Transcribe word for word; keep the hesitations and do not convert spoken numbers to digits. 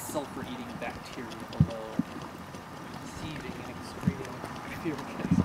sulfur-eating bacteria below, seething and excreting pure gas.